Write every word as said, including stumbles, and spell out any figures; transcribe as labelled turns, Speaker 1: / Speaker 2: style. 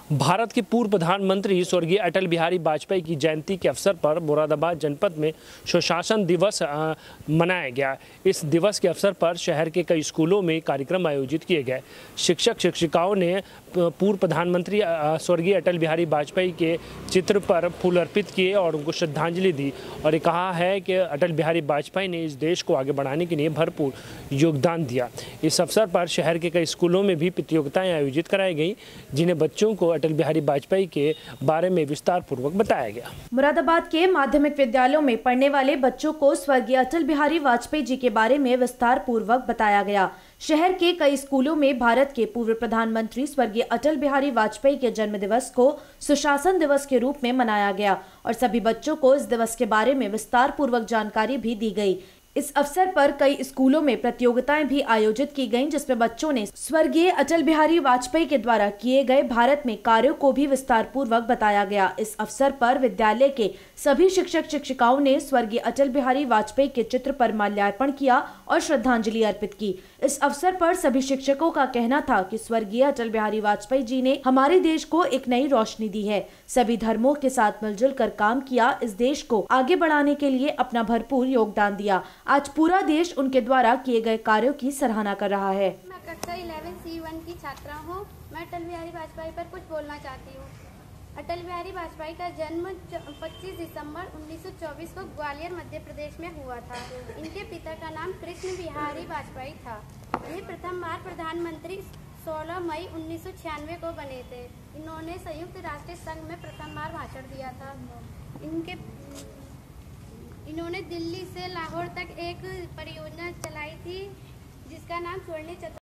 Speaker 1: भारत के पूर्व प्रधानमंत्री स्वर्गीय अटल बिहारी वाजपेयी की जयंती के अवसर पर मुरादाबाद जनपद में सुशासन दिवस मनाया गया। इस दिवस के अवसर पर शहर के कई स्कूलों में कार्यक्रम आयोजित किए गए। शिक्षक शिक्षिकाओं ने पूर्व प्रधानमंत्री स्वर्गीय अटल बिहारी वाजपेयी के चित्र पर फूल अर्पित किए और उनको श्रद्धांजलि दी और ये कहा है कि अटल बिहारी वाजपेयी ने इस देश को आगे बढ़ाने के लिए भरपूर योगदान दिया। इस अवसर पर शहर के कई स्कूलों में भी प्रतियोगिताएं आयोजित कराई गई, जिन्हें बच्चों को अटल बिहारी वाजपेयी के बारे में विस्तार पूर्वक बताया गया।
Speaker 2: मुरादाबाद के माध्यमिक विद्यालयों में पढ़ने वाले बच्चों को स्वर्गीय अटल बिहारी वाजपेयी जी के बारे में विस्तार पूर्वक बताया गया। शहर के कई स्कूलों में भारत के पूर्व प्रधानमंत्री स्वर्गीय अटल बिहारी वाजपेयी के जन्म दिवस को सुशासन दिवस के रूप में मनाया गया और सभी बच्चों को इस दिवस के बारे में विस्तार पूर्वक जानकारी भी दी गई। इस अवसर पर कई स्कूलों में प्रतियोगिताएं भी आयोजित की गईं, जिसमें बच्चों ने स्वर्गीय अटल बिहारी वाजपेयी के द्वारा किए गए भारत में कार्यों को भी विस्तार पूर्वक बताया गया। इस अवसर पर विद्यालय के सभी शिक्षक शिक्षिकाओं ने स्वर्गीय अटल बिहारी वाजपेयी के चित्र पर माल्यार्पण किया और श्रद्धांजलि अर्पित की। इस अवसर पर सभी शिक्षकों का कहना था कि स्वर्गीय अटल बिहारी वाजपेयी जी ने हमारे देश को एक नई रोशनी दी है। सभी धर्मों के साथ मिलजुल कर काम किया, इस देश को आगे बढ़ाने के लिए अपना भरपूर योगदान दिया। आज पूरा देश उनके द्वारा किए गए कार्यों की सराहना कर रहा है।
Speaker 3: मैं कक्षा ग्यारह सी वन की छात्रा हूँ। मैं अटल बिहारी वाजपेयी पर कुछ बोलना चाहती हूँ। अटल बिहारी वाजपेयी का जन्म पच्चीस दिसंबर उन्नीस सौ चौबीस को ग्वालियर मध्य प्रदेश में हुआ था। इनके पिता का नाम कृष्ण बिहारी वाजपेयी था। ये प्रथम बार प्रधानमंत्री सोलह मई उन्नीस सौ छियानवे को बने थे। इन्होंने संयुक्त राष्ट्र संघ में प्रथम बार भाषण दिया था। इनके इन्होंने दिल्ली से लाहौर तक एक परियोजना चलाई थी जिसका नाम स्वर्णिम